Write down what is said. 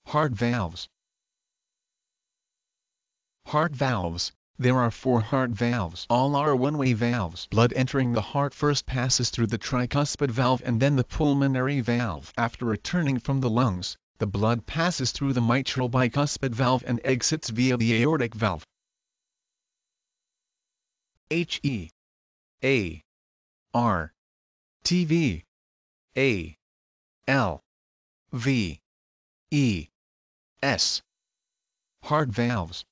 Heart valves. Heart valves. There are 4 heart valves. All are one-way valves. Blood entering the heart first passes through the tricuspid valve and then the pulmonary valve. After returning from the lungs, the blood passes through the mitral bicuspid valve and exits via the aortic valve. H-E A R T V A L V E S. Heart valves.